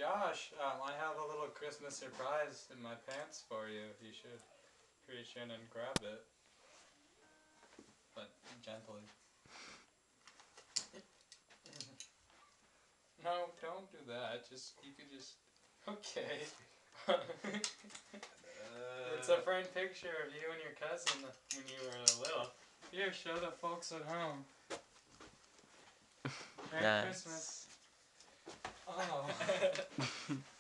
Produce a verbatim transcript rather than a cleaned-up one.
Josh, um, I have a little Christmas surprise in my pants for you. You should reach in and grab it. But gently. No, don't do that. Just, you could just... Okay. uh, It's a framed picture of you and your cousin when you were little. Here, show the folks at home. Merry Nice. Christmas. Oh.